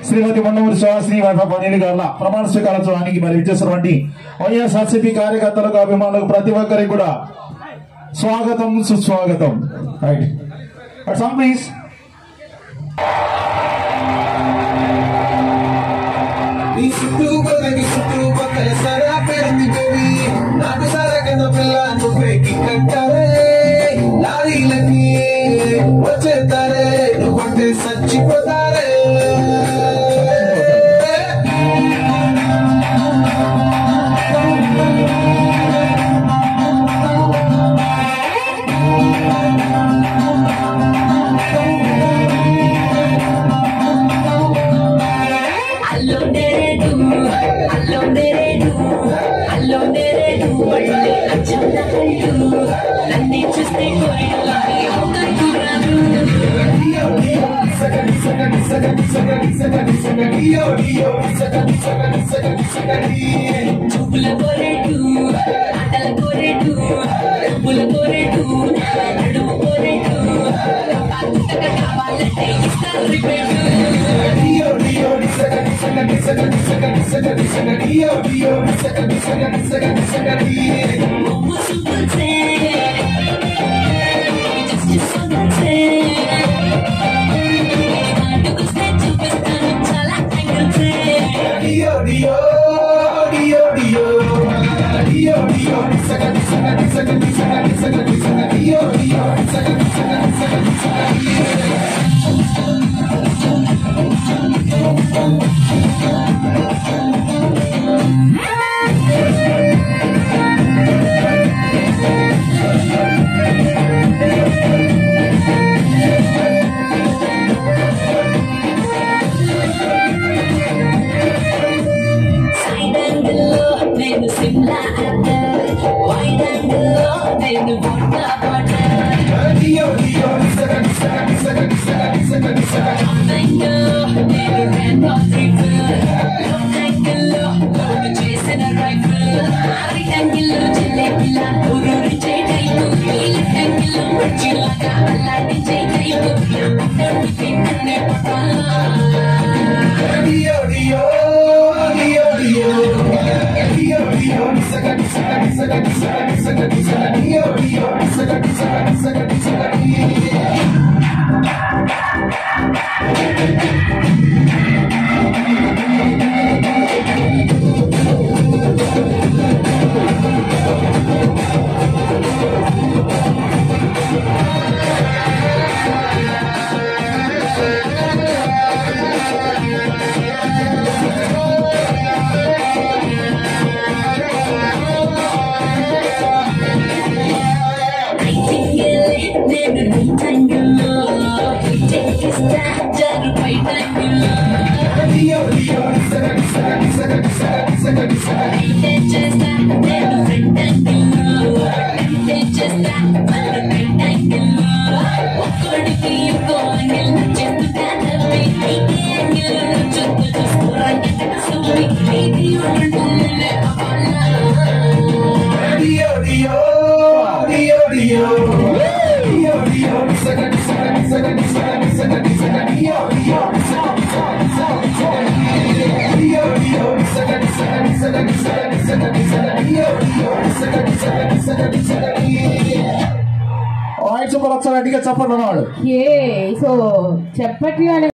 శ్రీమతి మన్నూరు శ్రీ పన్నీలు గారు ప్రమాణ స్వీకారోత్సవానికి మరి ఇచ్చేసినటువంటి వైఎస్ఆర్సీపీ కార్యకర్తలకు అభిమానులకు ప్రతి ఒక్కరికి కూడా స్వాగతం సుస్వాగతం. Right please. వచ్చేతారే నువ్వు అంటే చచ్చిపోతారే. నన్ను చూస్తే చూపుల కోరేటు ఆటల కోరేటు డబ్బుల కోరేటు నడుము కోరేటు కావాలంటే ఇస్తారు రిపేటు. సిమ్లా వైడ్ యాంగిల్లో నేను చేసిన రైఫిల్ రైట్ యాంగిల్లో చెల్లె పిల్ల ఊరూరి చేయటైపు లెఫ్ట్ యాంగిల్లో మర్చిలాగా అలాంటి చేయటైపు అన్నే పట్టాలా. చెప్పండి అన్నాడు. సో చెప్పట్లేదు.